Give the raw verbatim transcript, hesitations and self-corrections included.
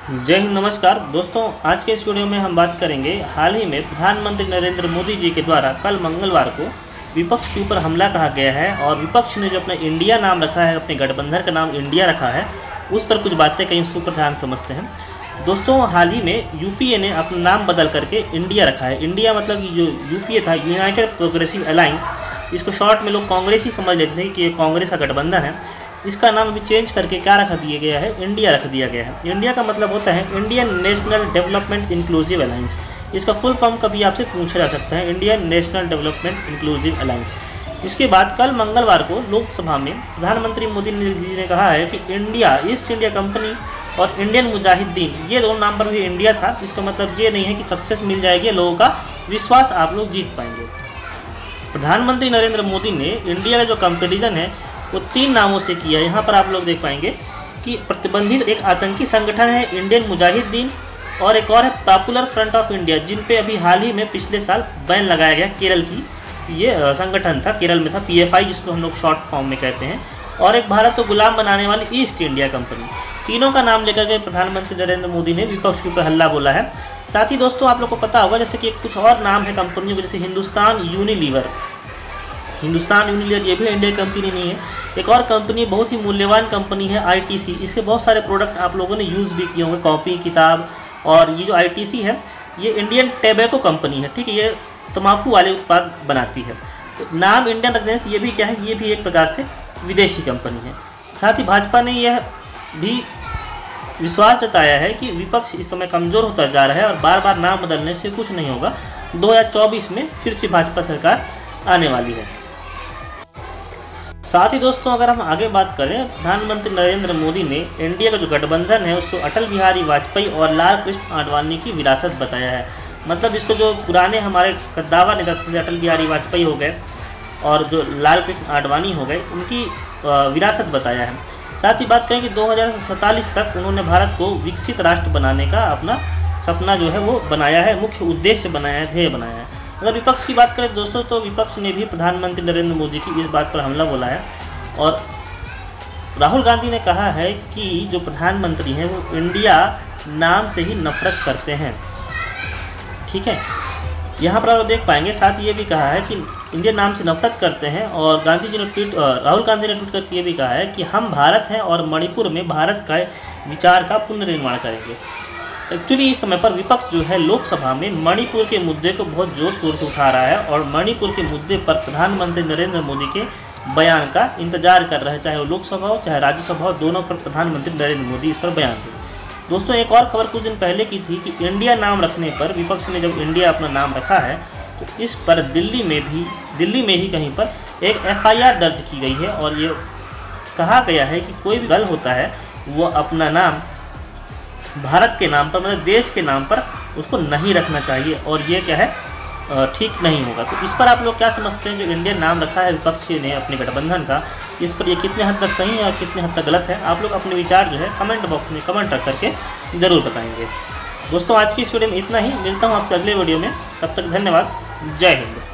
जय हिंद। नमस्कार दोस्तों, आज के इस वीडियो में हम बात करेंगे हाल ही में प्रधानमंत्री नरेंद्र मोदी जी के द्वारा कल मंगलवार को विपक्ष के ऊपर हमला कहा गया है और विपक्ष ने जो अपना इंडिया नाम रखा है, अपने गठबंधन का नाम इंडिया रखा है, उस पर कुछ बातें कहीं उसके ऊपर ध्यान समझते हैं। दोस्तों, हाल ही में यूपीए ने अपना नाम बदल करके इंडिया रखा है। इंडिया मतलब जो यूपीए था, यूनाइटेड प्रोग्रेसिव अलायंस, इसको शॉर्ट में लोग कांग्रेस ही समझ लेते थे कि ये कांग्रेस का गठबंधन है। इसका नाम अभी चेंज करके क्या रख दिया गया है, इंडिया रख दिया गया है। इंडिया का मतलब होता है Indian National Development Inclusive Alliance. इसका फुल फॉर्म कभी आपसे पूछा जा सकता है, Indian National Development Inclusive Alliance. इसके बाद कल मंगलवार को लोकसभा में प्रधानमंत्री मोदी जी ने कहा है कि इंडिया, ईस्ट इंडिया कंपनी और इंडियन मुजाहिदीन, ये दोनों नाम पर भी इंडिया था। इसका मतलब ये नहीं है कि सक्सेस मिल जाएगी, लोगों का विश्वास आप लोग जीत पाएंगे। प्रधानमंत्री नरेंद्र मोदी ने इंडिया का जो कंपेरिजन है वो तीन नामों से किया। यहाँ पर आप लोग देख पाएंगे कि प्रतिबंधित एक आतंकी संगठन है इंडियन मुजाहिदीन, और एक और है पॉपुलर फ्रंट ऑफ इंडिया, जिन पे अभी हाल ही में पिछले साल बैन लगाया गया। केरल की ये संगठन था, केरल में था, पीएफआई जिसको हम लोग शॉर्ट फॉर्म में कहते हैं, और एक भारत को गुलाम बनाने वाली ईस्ट इंडिया कंपनी। तीनों का नाम लेकर के प्रधानमंत्री नरेंद्र मोदी ने विपक्ष के ऊपर हल्ला बोला है। साथ ही दोस्तों, आप लोग को पता होगा जैसे कि कुछ और नाम है कंपनियों के, जैसे हिंदुस्तान यूनिलीवर। हिंदुस्तान यूनिलीवर ये भी इंडियन कंपनी नहीं है। एक और कंपनी, बहुत ही मूल्यवान कंपनी है, आईटीसी। इसके बहुत सारे प्रोडक्ट आप लोगों ने यूज़ भी किए होंगे, कॉपी, किताब। और ये जो आईटीसी है ये इंडियन टैबेको कंपनी है, ठीक है, ये तम्बाकू वाले उत्पाद बनाती है। तो नाम इंडियन रखने से ये भी क्या है, ये भी एक प्रकार से विदेशी कंपनी है। साथ ही भाजपा ने यह भी विश्वास जताया है कि विपक्ष इस समय कमज़ोर होता जा रहा है और बार बार नाम बदलने से कुछ नहीं होगा। दो हज़ार चौबीस में फिर से भाजपा सरकार आने वाली है। साथ ही दोस्तों, अगर हम आगे बात करें, प्रधानमंत्री नरेंद्र मोदी ने इंडिया का जो गठबंधन है उसको अटल बिहारी वाजपेयी और लाल कृष्ण आडवाणी की विरासत बताया है। मतलब इसको जो पुराने हमारे कद्दावर नेता थे, अटल बिहारी वाजपेयी हो गए और जो लाल कृष्ण आडवाणी हो गए, उनकी विरासत बताया है। साथ ही बात करें कि दो हज़ार सैंतालीस तक उन्होंने भारत को विकसित राष्ट्र बनाने का अपना सपना जो है वो बनाया है, मुख्य उद्देश्य बनाया है, ध्येय बनाया है। अगर विपक्ष की बात करें दोस्तों, तो विपक्ष ने भी प्रधानमंत्री नरेंद्र मोदी की इस बात पर हमला बोला है और राहुल गांधी ने कहा है कि जो प्रधानमंत्री हैं वो इंडिया नाम से ही नफरत करते हैं, ठीक है। यहाँ पर आप देख पाएंगे। साथ ही ये भी कहा है कि इंडिया नाम से नफरत करते हैं, और गांधी जी ने ट्वीट राहुल गांधी ने ट्वीट करके ये भी कहा है कि हम भारत हैं और मणिपुर में भारत का विचार का पुनर्निर्माण करेंगे। एक्चुअली इस समय पर विपक्ष जो है लोकसभा में मणिपुर के मुद्दे को बहुत जोर शोर से उठा रहा है और मणिपुर के मुद्दे पर प्रधानमंत्री नरेंद्र मोदी के बयान का इंतजार कर रहा है, चाहे वो लोकसभा हो चाहे राज्यसभा हो, दोनों पर प्रधानमंत्री नरेंद्र मोदी इस पर बयान दें। दोस्तों, एक और खबर कुछ दिन पहले की थी कि इंडिया नाम रखने पर विपक्ष ने जब इंडिया अपना नाम रखा है तो इस पर दिल्ली में भी दिल्ली में ही कहीं पर एक एफ आई आर दर्ज की गई है और ये कहा गया है कि कोई भी दल होता है वो अपना नाम भारत के नाम पर, मतलब देश के नाम पर उसको नहीं रखना चाहिए, और ये क्या है, ठीक नहीं होगा। तो इस पर आप लोग क्या समझते हैं, जो इंडियन नाम रखा है विपक्ष ने अपने गठबंधन का, इस पर ये कितने हद तक सही है और कितने हद तक गलत है? आप लोग अपने विचार जो है कमेंट बॉक्स में कमेंट रख करके ज़रूर बताएंगे। दोस्तों, आज की इस वीडियो में इतना ही। मिलता हूँ आपसे अगले वीडियो में, तब तक धन्यवाद। जय हिंद।